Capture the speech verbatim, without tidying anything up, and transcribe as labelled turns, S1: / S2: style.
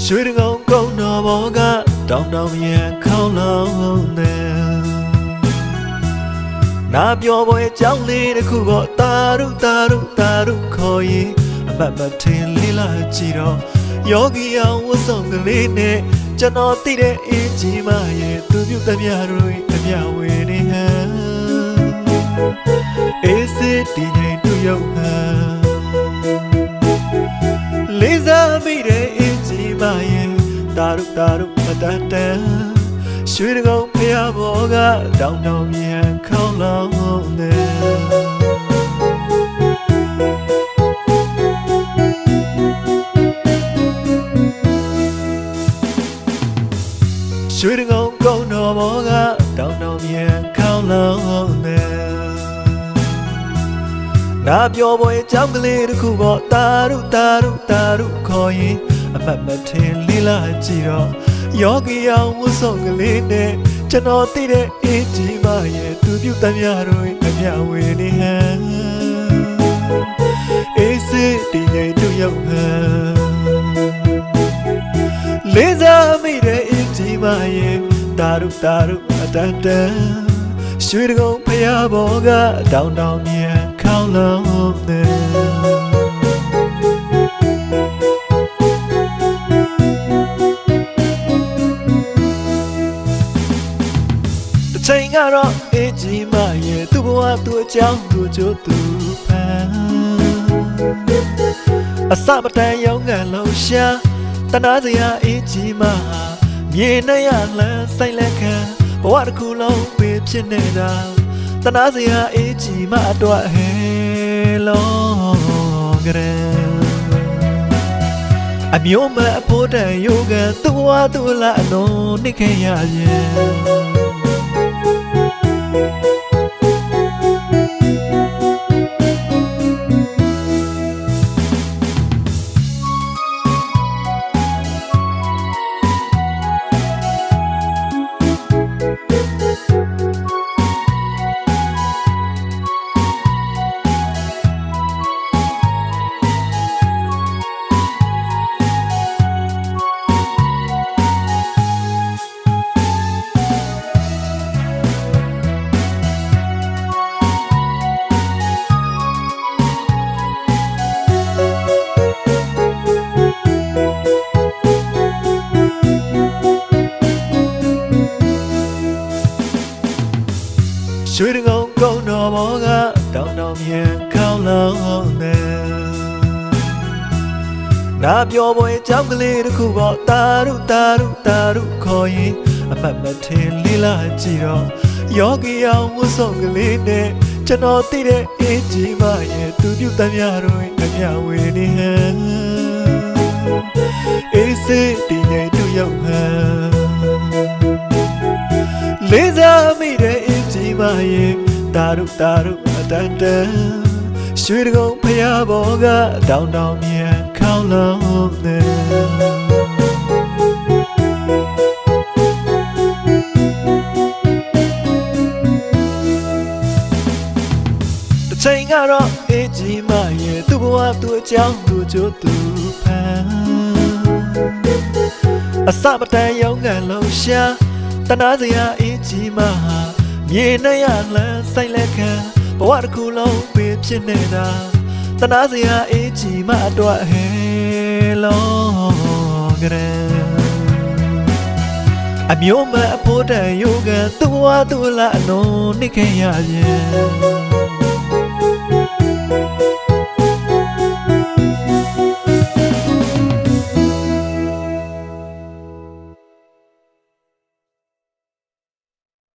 S1: ရွှေတကောင်ကောင်းတော်ဘောကတောင်တောင်မြန်ခေါင်းလုံးနဲ့နာပြောပွဲကြောင်းလေးတစ်ခုပေါ်တာရုတာရုတာရုခေါ်ရင်အမတ်မထင်လေးလာကြည့်တော့ယောဂီအောင်ဝတ်ဆောင်ကလေးနဲ့ကျွန်တော်သိတဲ့အေးကြီးမရဲ့သူပြုသမျှတို့အမြဝေနေဟန်အေးစစ်ဒီငိမ်တို့ရောက်ဟန်လေးစားမိတဲ့အေးကြီးမရဲ့တာရုတာရုမတန်တန်ရွှေတကောင်ဖျားဘောကတောင်တောင်မြန်ခေါင်းလုံးနဲ့ရွှေတကောင်ကောင်းတော်ဘောကတောင်တောင်မြန်ခေါင်းလုံးနဲ့နာပြောပွဲကြောင်းကလေးတစ်ခုပေါ်တာရုတာရုတာရုခေါ်ရင်အမတ်မထင်လေးလာကြည့်တော့ယောဂီအောင်ဝတ်ဆောင်ကလေးနဲ့ကျွန်တော်သိတဲ့အေးကြီးမရဲ့သူပြုသမျှတို့အမြဝေနေဟန်အေးစစ်ဒီငိမ်တို့ရောက်ဟန်လေးစားမိတဲ့အေးကြီးမရဲ့တာရုတာရုအတန်တန်ရွှေတကောင်ဖျားဘောကတောင်တောင်မြန်ခေါင်းလုံးနဲ့ချိန်ကတော့အေးကြီးမရဲ့သူ့ဘဝသူ့အကြောင်းသူ့ကြိုးသူဖန်အစမတန်ရောင်းကန်လုံးရှာတနာစရာအေးကြီးမမြေနဲ့ရလန်းဆိုင်လက်ခံဘဝတစ်ခုလုံးပေးဖြစ်နေတာတနာစရာအေးကြီးမအတွက်ဟဲလုံးကြတယ်အမျိုးမအဖို့တန်ယောဂန်သူ့ဘဝသူ့လာအလုံးနှိခဲ့ရရဲ့ရွှေတကောင်ကောင်းတော်ဘောကတောင်တောင်မြန်ခေါင်းလုံးနဲ့နာပြောပွဲကြောင်းကလေးတစ်ခုပေါ်တာရုတာရုတာရုခေါ်ရင်အမတ်မထင်လေးလာကြည့်တော့ယောဂီအောင်ဝတ်ဆောင်ကလေးနဲ့ကျွန်တော်သိတဲ့အေးကြီးမရဲ့သူပြုသမျှတို့အမြဝေနေဟန်အေးစစ်ဒီငိမ်တို့ရောက်ဟန်လေးစားမိတဲ့အေးကြီးမရဲ့တာရုတာရုအတန်တန်ရွှေတကောင်ဖျားဘောကတောင်တောင်မြန်ခေါင်းလုံးနဲ့တစ်ချိန်ကတော့အေးကြီးမရဲ့သူ့ဘဝသူ့အကြောင်းသူ့ကြိုးသူဖန်အစမတန်ရောင်းကန်လုံးရှာတနာစရာအေးကြီးမမြေနဲ့ရလန်းဆိုင်လက်ခံဘဝတစ်ခုလုံးပေးဖြစ်နေတာတနာစရာအေးကြီးမအတွက်ဟဲလုံးကြတယ်အမျိုးမအဖို့တန်ယောဂန်သူ့ဘဝသူ့လာအလုံးနှိခဲ့ရရဲ့